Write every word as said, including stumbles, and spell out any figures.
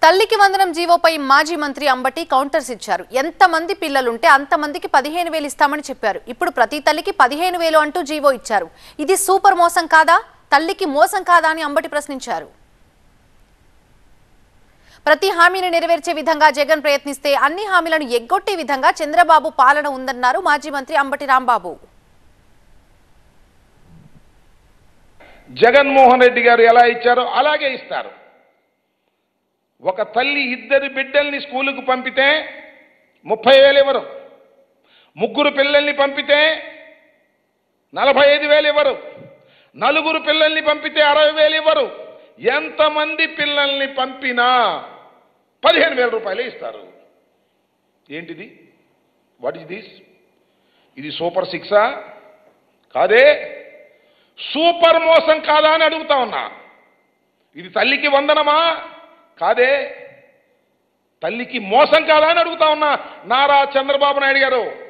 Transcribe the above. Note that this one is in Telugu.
తల్లికి వందనం జీవోపై మాజీ మంత్రి అంబటి కౌంటర్స్ ఇచ్చారు. ఎంతమంది పిల్లలుంటే అంతమందికి పదిహేను వేలు ఇస్తామని చెప్పారు. ఇప్పుడు ప్రతి తల్లికి పదిహేను వేలు అంటూ జీవో ఇచ్చారు. ఇది సూపర్ మోసం కాదా? తల్లికి మోసం కాదా అని అంబటి ప్రశ్నించారు. ప్రతి హామీని నెరవేర్చే విధంగా జగన్ ప్రయత్నిస్తే అన్ని హామీలను ఎగ్గొట్టే విధంగా చంద్రబాబు పాలన ఉందన్నారు మాజీ మంత్రి అంబటి రాంబాబు. జగన్మోహన్ రెడ్డి గారు ఎలా ఇచ్చారో అలాగే ఇస్తారు. ఒక తల్లి ఇద్దరు బిడ్డల్ని స్కూలుకు పంపితే ముప్పై వేలు ఇవ్వరు, ముగ్గురు పిల్లల్ని పంపితే నలభై ఐదు వేలు ఇవ్వరు, నలుగురు పిల్లల్ని పంపితే అరవై వేలు ఇవ్వరు. ఎంతమంది పిల్లల్ని పంపినా పదిహేను వేల రూపాయలే ఇస్తారు. ఏంటిది? What is this? ఇది సూపర్ సిక్సా? కాదే. సూపర్ మోసం కాదా అని అడుగుతా ఉన్నా. ఇది తల్లికి వందనమా? కాదే. తల్లికి మోసం కాదా అని అడుగుతా ఉన్నా. నారా చంద్రబాబు నాయుడు గారు